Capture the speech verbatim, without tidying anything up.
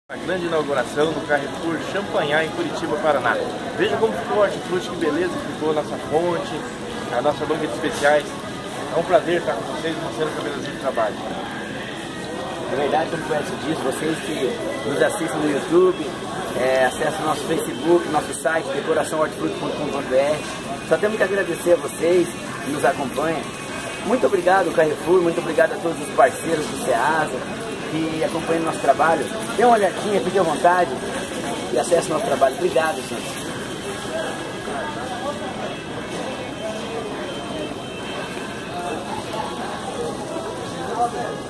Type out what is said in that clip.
A grande inauguração do Carrefour Champanhar em Curitiba, Paraná. Veja como ficou o hortifruti, que beleza que ficou a nossa fonte, a nossa banca de especiais. É um prazer estar com vocês mostrando a cabeça de trabalho. É verdade, como o Edson disse, vocês que nos assistem no YouTube, é, acessam nosso Facebook, nosso site, decoração hortifruti ponto com ponto br. Só temos que agradecer a vocês que nos acompanham. Muito obrigado, Carrefour, muito obrigado a todos os parceiros do Ceasa que acompanham nosso trabalho. Dê uma olhadinha, fique à vontade e acesse nosso trabalho. Obrigado, gente.